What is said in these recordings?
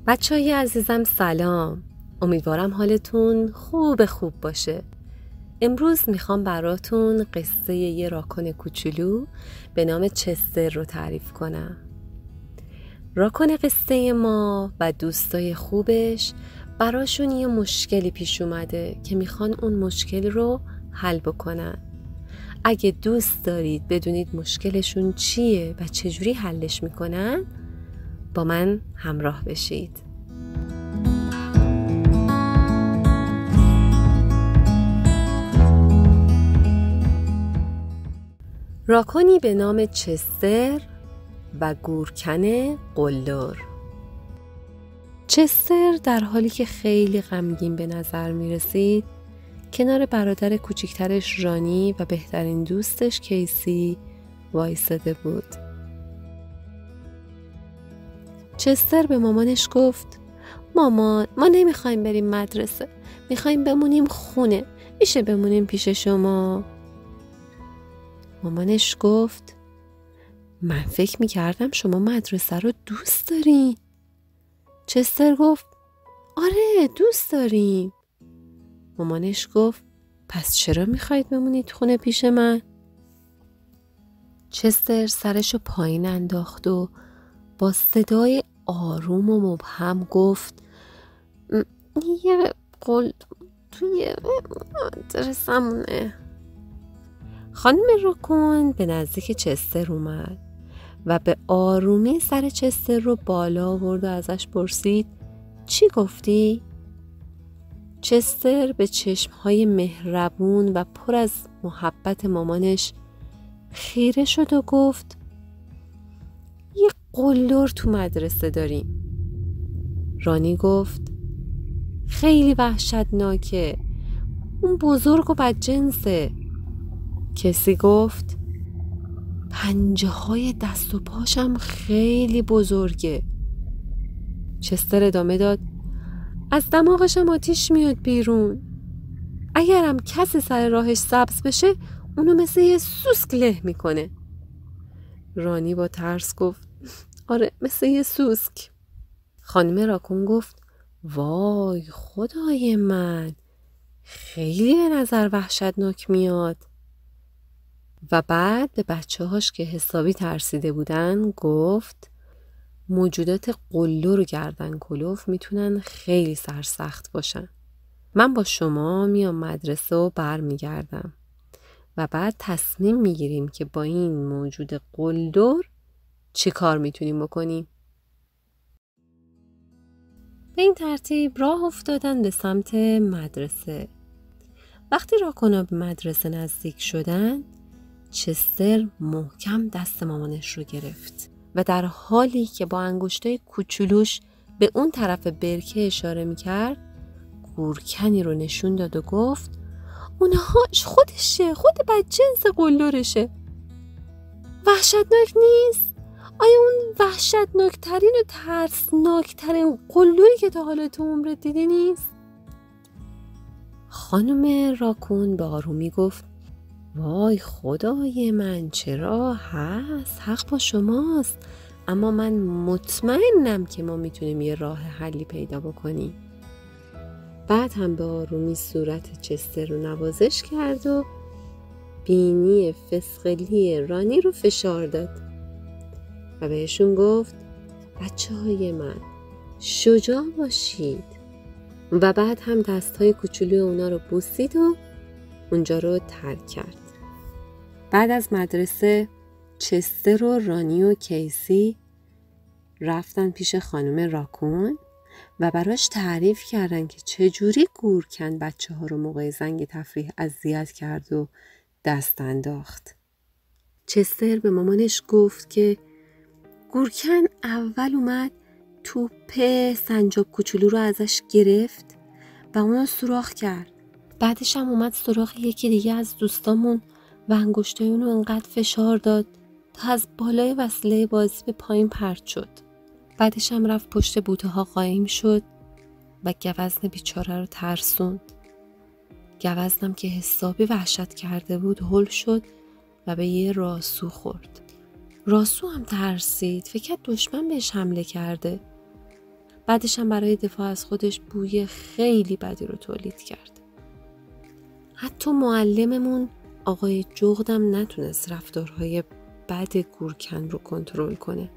بچه‌های عزیزم سلام. امیدوارم حالتون خوب باشه. امروز میخوام براتون قصه یه راکون کوچولو به نام چستر رو تعریف کنم. راکون قصه ما و دوستای خوبش براشون یه مشکلی پیش اومده که میخوان اون مشکل رو حل بکنن. اگه دوست دارید بدونید مشکلشون چیه و چجوری حلش میکنن، با من همراه بشید. راکونی به نام چستر و گورکن قلدر. چستر در حالی که خیلی غمگین به نظر می رسید کنار برادر کوچکترش رانی و بهترین دوستش کیسی وایساده بود. چستر به مامانش گفت: مامان، ما نمیخوایم بریم مدرسه، میخوایم بمونیم خونه، میشه بمونیم پیش شما؟ مامانش گفت: من فکر میکردم شما مدرسه رو دوست دارین. چستر گفت: آره دوست داریم. مامانش گفت: پس چرا میخواید بمونید خونه پیش من؟ چستر سرشو پایین انداخت و با صدای آروم و مبهم گفت: یه قول توی مدرسمونه. خانم راکون به نزدیک چستر اومد و به آرومی سر چستر رو بالا آورد و ازش پرسید: چی گفتی؟ چستر به چشمهای مهربون و پر از محبت مامانش خیره شد و گفت: یه قلدر تو مدرسه داریم. رانی گفت: خیلی وحشتناکه، اون بزرگ و بدجنسه. کسی گفت: پنجه های دست و پاشم خیلی بزرگه. چستر ادامه داد: از دماغشم آتیش میاد بیرون. اگرم کسی سر راهش سبز بشه اونو مثل یه سوسک له میکنه. رانی با ترس گفت: آره مثل یه سوسک. خانم راکون گفت: وای خدای من، خیلی به نظر وحشتناک میاد. و بعد به بچه‌هاش که حسابی ترسیده بودن گفت: موجودات قلدر و گردن کلوف میتونن خیلی سرسخت باشن. من با شما میام مدرسه و برمیگردم و بعد تصمیم میگیریم که با این موجود قلدر چی کار میتونیم بکنیم. به این ترتیب راه افتادن به سمت مدرسه. وقتی راکونا به مدرسه نزدیک شدن، چستر محکم دست مامانش رو گرفت و در حالی که با انگشتای کوچولوش به اون طرف برکه اشاره میکرد، گورکنی رو نشون داد و گفت: اونهاش خودشه، خود بدجنس قلدرشه. وحشتناک نیست؟ آیا اون وحشتناکترین و ترسناکترین قلدری که تا حالا تو عمرت دیدی نیست؟ خانم راکون به آرومی گفت: وای خدای من، چرا هست؟ حق با شماست، اما من مطمئنم که ما میتونیم یه راه حلی پیدا بکنیم. بعد هم به آرومی صورت چستر رو نوازش کرد و بینی فسقلی رانی رو فشار داد و بهشون گفت: بچه‌های من شجاع باشید. و بعد هم دست‌های کوچولوی اونا رو بوسید و اونجا رو ترک کرد. بعد از مدرسه چستر و رانی و کیسی رفتن پیش خانم راکون و براش تعریف کردن که چجوری گورکن بچه‌ها رو موقع زنگ تفریح اذیت کرد و دست انداخت. چستر به مامانش گفت که گورکن اول اومد توپ سنجاب کوچولو رو ازش گرفت و اونو سوراخ کرد. بعدش هم اومد سراغ یکی دیگه از دوستامون و انگشتای اونو انقدر فشار داد تا از بالای وسیله بازی به پایین پرت شد. بعدش هم رفت پشت بوته ها قایم شد و گوزن بیچاره رو ترسوند. گوزنم که حسابی وحشت کرده بود هل شد و به یه راسو خورد. راسو هم ترسید، فکر کرد دشمن بهش حمله کرده. بعدش هم برای دفاع از خودش بوی خیلی بدی رو تولید کرد. حتی معلممون آقای جغدم نتونست رفتارهای بد گورکن رو کنترل کنه.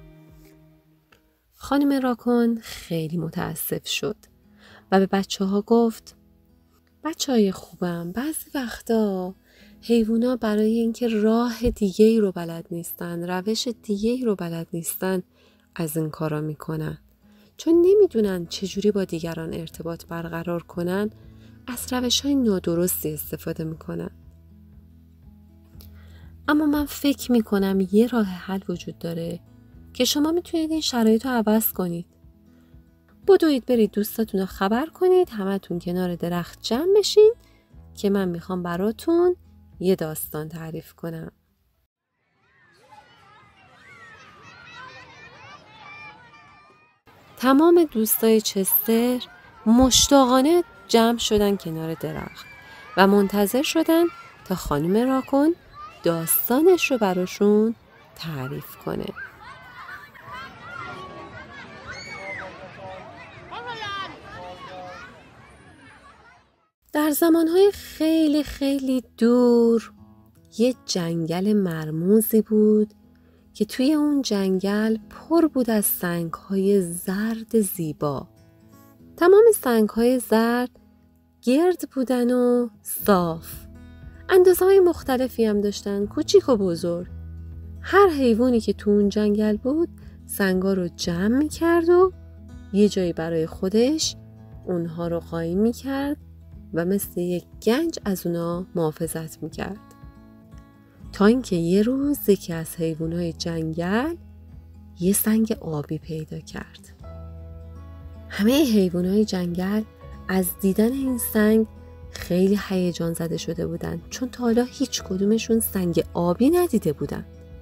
خانم راکون خیلی متاسف شد و به بچه‌ها گفت: بچه‌های خوبم، بعضی وقتا حیوونا برای اینکه راه دیگه‌ای رو بلد نیستن، روش دیگه‌ای رو بلد نیستن، از این کارا میکنن. چون نمیدونن چجوری با دیگران ارتباط برقرار کنن، از روش‌های نادرستی استفاده میکنن. اما من فکر میکنم یه راه حل وجود داره که شما میتونید این شرایط رو عوض کنید. بدوید برید دوستاتون رو خبر کنید، همتون کنار درخت جمع بشین که من میخوام براتون یه داستان تعریف کنم. تمام دوستای چستر مشتاقانه جمع شدن کنار درخت و منتظر شدن تا خانم راکون داستانش رو براشون تعریف کنه. در زمانهای خیلی خیلی دور یه جنگل مرموزی بود که توی اون جنگل پر بود از سنگ‌های زرد زیبا. تمام سنگ‌های زرد گرد بودن و صاف. اندازه‌های مختلفی هم داشتن، کوچیک و بزرگ. هر حیوانی که تو اون جنگل بود سنگا رو جمع می‌کرد و یه جایی برای خودش اونها رو قایم می‌کرد و مثل یک گنج از اونا محافظت می‌کرد. تا اینکه یه روز یکی از حیوانات جنگل یه سنگ آبی پیدا کرد. همه حیوانات جنگل از دیدن این سنگ خیلی هیجان زده شده بودن، چون تا حالا هیچ کدومشون سنگ آبی ندیده بودن.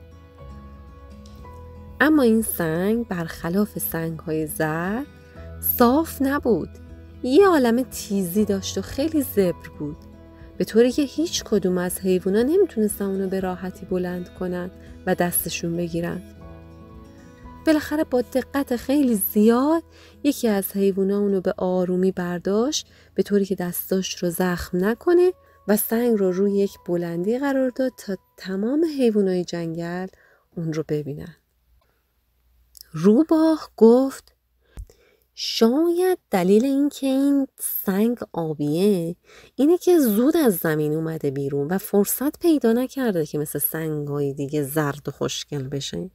اما این سنگ برخلاف سنگ‌های زرد صاف نبود. یه عالمه تیزی داشت و خیلی زبر بود، به طوری که هیچ کدوم از حیوونا نمیتونستن اونو به راحتی بلند کنن و دستشون بگیرن. بالاخره با دقت خیلی زیاد یکی از حیوونا اونو به آرومی برداشت، به طوری که دستاش رو زخم نکنه و سنگ رو روی یک بلندی قرار داد تا تمام حیوانای جنگل اون رو ببینن. روباه گفت: شاید دلیل این که این سنگ آبیه اینه که زود از زمین اومده بیرون و فرصت پیدا نکرده که مثل سنگ‌های دیگه زرد و خوشگل بشه.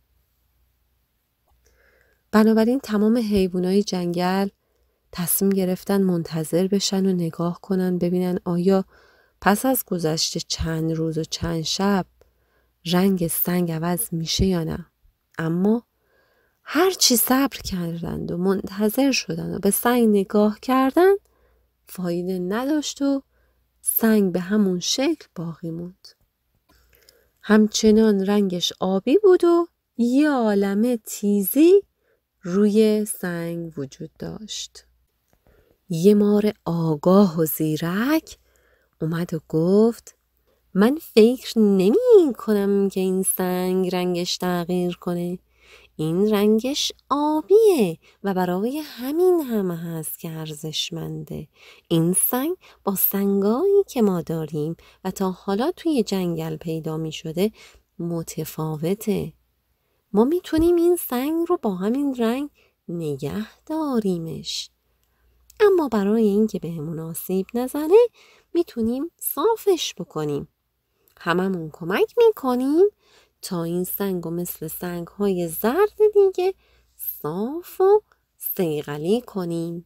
بنابراین تمام حیوانای جنگل تصمیم گرفتن منتظر بشن و نگاه کنن ببینن آیا پس از گذشت چند روز و چند شب رنگ سنگ عوض میشه یا نه. اما هر چی صبر کردند و منتظر شدن و به سنگ نگاه کردن فایده نداشت و سنگ به همون شکل باقی موند. همچنان رنگش آبی بود و یه عالمه تیزی روی سنگ وجود داشت. یه مار آگاه و زیرک اومد و گفت: من فکر نمی کنم که این سنگ رنگش تغییر کنه. این رنگش آبیه و برای همین همه هست که ارزشمنده. این سنگ با سنگایی که ما داریم و تا حالا توی جنگل پیدا می شده متفاوته. ما میتونیم این سنگ رو با همین رنگ نگه داریمش. اما برای اینکه بهمون آسیب نزنه میتونیم صافش بکنیم. هممون کمک میکنیم تا این سنگ رو مثل سنگ‌های زرد دیگه صاف و صیقلی کنیم.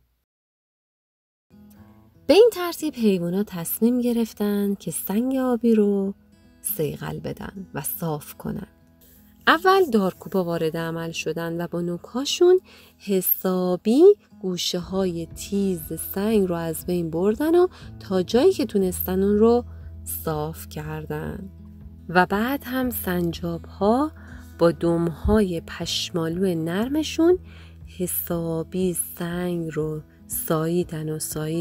به این ترتیب حیوانات تصمیم گرفتن که سنگ آبی رو صیقل بدن و صاف کنن. اول دارکوبا وارد عمل شدن و با نوک‌هاشون حسابی گوشه‌های تیز سنگ رو از بین بردن و تا جایی که تونستن اون رو صاف کردن. و بعد هم سنجاب‌ها با دم‌های پشمالو نرمشون حسابی سنگ رو ساییدن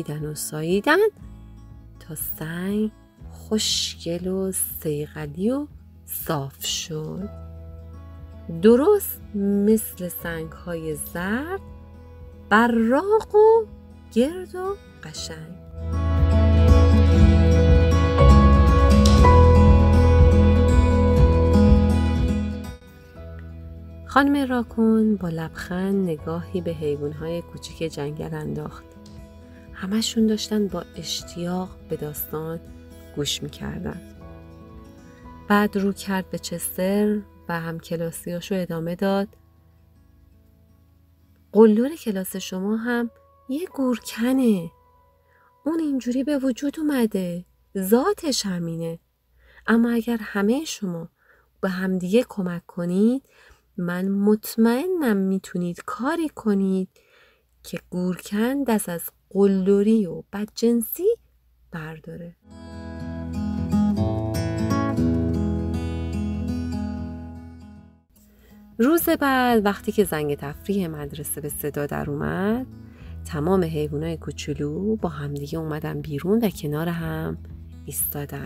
تا سنگ خوشگل و صیقلی و صاف شد. درست مثل سنگ‌های زرد براق و گرد و قشنگ. خانم راکون با لبخند نگاهی به حیوان‌های کوچیک جنگل انداخت. همشون داشتن با اشتیاق به داستان گوش می‌کردن. بعد رو کرد به چستر و همکلاسیاشو ادامه داد. قلدر کلاس شما هم یه گورکنه. اون اینجوری به وجود اومده. ذاتش همینه. اما اگر همه شما به همدیگه کمک کنید، من مطمئنم میتونید کاری کنید که گورکن دست از قلدری و بدجنسی برداره. روز بعد وقتی که زنگ تفریح مدرسه به صدا در اومد، تمام حیوانای کوچولو با همدیگه اومدن بیرون و کنار هم ایستادن.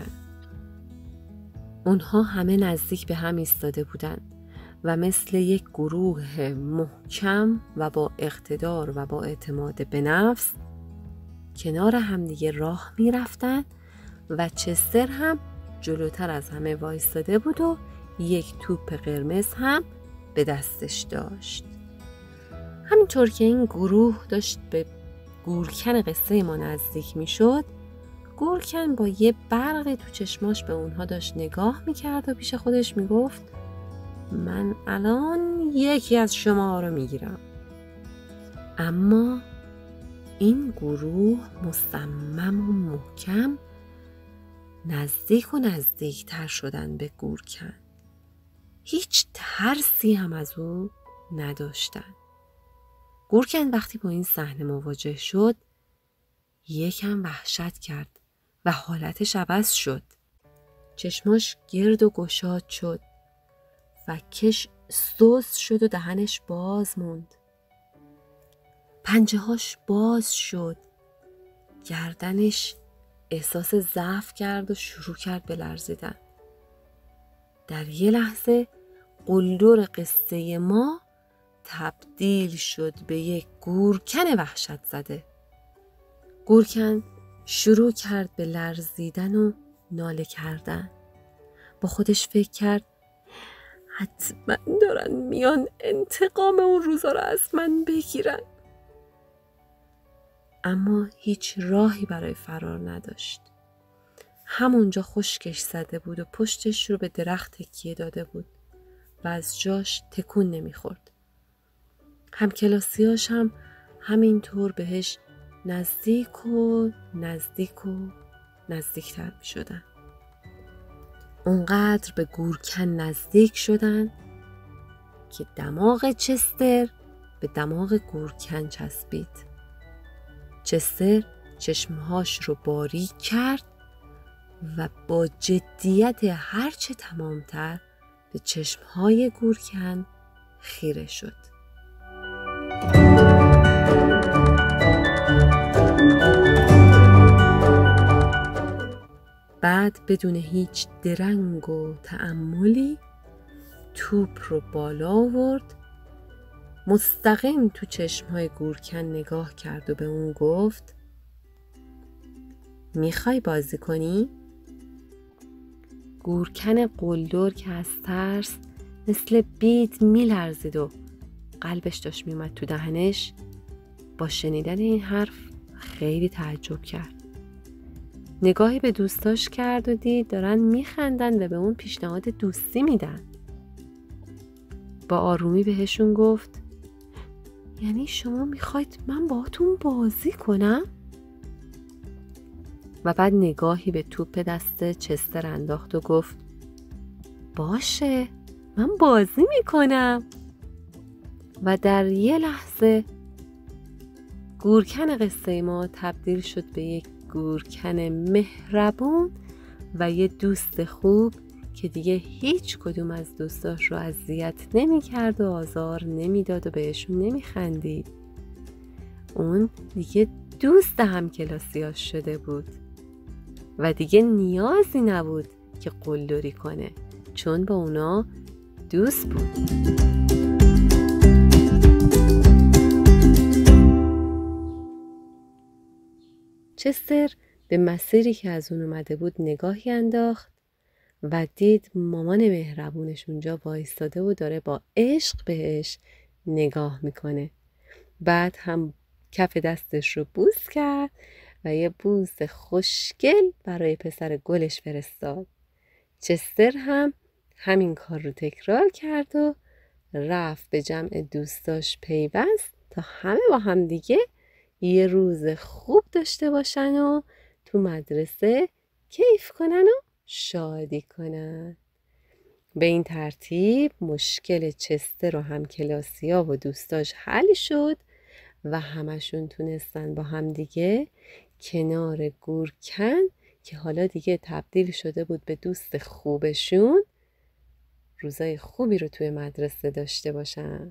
اونها همه نزدیک به هم ایستاده بودن و مثل یک گروه محکم و با اقتدار و با اعتماد به نفس کنار همدیگه راه می رفتن و چستر هم جلوتر از همه وایستاده بود و یک توپ قرمز هم به دستش داشت. همینطور که این گروه داشت به گورکن قصه ما نزدیک می شد، گورکن با یه برق تو چشماش به اونها داشت نگاه می کرد و پیش خودش می گفت من الان یکی از شما رو می گیرم. اما این گروه مصمم و محکم نزدیک و نزدیکتر شدن به گورکن. هیچ ترسی هم از او نداشتن. گورکن وقتی با این صحنه مواجه شد یکم وحشت کرد و حالتش عوض شد. چشماش گرد و گشاد شد و کش سوس شد و دهنش باز موند. پنجه‌هاش باز شد. گردنش احساس ضعف کرد و شروع کرد به لرزیدن. در یه لحظه قلدر قصه ما تبدیل شد به یک گورکن وحشت زده. گورکن شروع کرد به لرزیدن و ناله کردن. با خودش فکر کرد حتما دارن میان انتقام اون روزا رو از من بگیرن. اما هیچ راهی برای فرار نداشت. همونجا خشکش زده بود و پشتش رو به درخت تکیه داده بود و از جاش تکون نمیخورد. همکلاسیاش هم همینطور بهش نزدیک و نزدیکتر می شدن. اونقدر به گورکن نزدیک شدن که دماغ چستر به دماغ گورکن چسبید. چستر چشمهاش رو باریک کرد و با جدیت هرچه تمامتر به چشمهای گورکن خیره شد. بعد بدون هیچ درنگ و تأملی توپ رو بالا آورد، مستقیم تو چشمهای گورکن نگاه کرد و به اون گفت میخوای بازی کنی؟ گورکن قلدر که از ترس مثل بید میلرزید و قلبش داشت میومد تو دهنش، با شنیدن این حرف خیلی تعجب کرد. نگاهی به دوستاش کرد و دید دارن میخندن و به اون پیشنهاد دوستی میدن. با آرومی بهشون گفت یعنی شما میخواید من باهاتون بازی کنم؟ و بعد نگاهی به توپ دست چستر انداخت و گفت باشه من بازی میکنم. و در یه لحظه گورکن قصه ما تبدیل شد به یک گورکن مهربون و یه دوست خوب که دیگه هیچ کدوم از دوستاش رو اذیت نمی کرد و آزار نمی داد و بهشون نمی خندید. اون دیگه دوست همکلاسیاش شده بود و دیگه نیازی نبود که قلدری کنه، چون با اونا دوست بود. چستر به مسیری که از اون اومده بود نگاهی انداخت و دید مامان مهربونش اونجا وایستاده و داره با عشق بهش نگاه میکنه. بعد هم کف دستش رو بوس کرد و یه بوس خوشگل برای پسر گلش فرستاد. چستر هم همین کار رو تکرار کرد و رفت به جمع دوستاش پیوست تا همه با هم دیگه یه روز خوب داشته باشن و تو مدرسه کیف کنن و شادی کنن. به این ترتیب مشکل چستر و همکلاسی‌ها و دوستاش حل شد و همشون تونستن با هم دیگه کنار گورکن که حالا دیگه تبدیل شده بود به دوست خوبشون روزای خوبی رو توی مدرسه داشته باشن.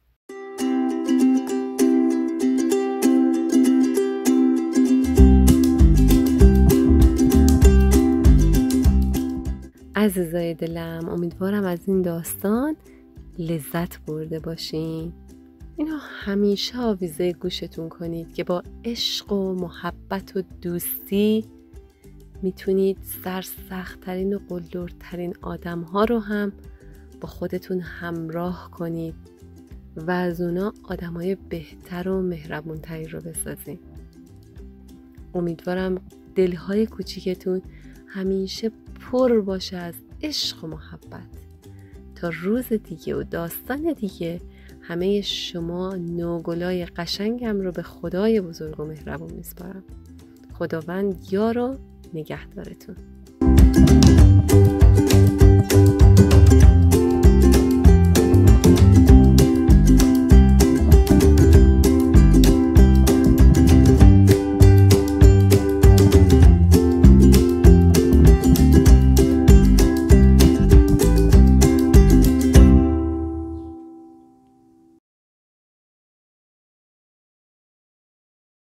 عزیزای دلم، امیدوارم از این داستان لذت برده باشین. اینو همیشه آویزه گوشتون کنید که با عشق و محبت و دوستی میتونید سرسخت‌ترین و قلدرترین آدم‌ها رو هم با خودتون همراه کنید و از اونا آدم‌های بهتر و مهربون‌تری رو بسازید. امیدوارم دل‌های کوچیکتون همیشه پر باشه از عشق و محبت. تا روز دیگه و داستان دیگه همه شما نوگلای قشنگم رو به خدای بزرگ و مهربون میسپارم. خداوند یار و نگهدارتون.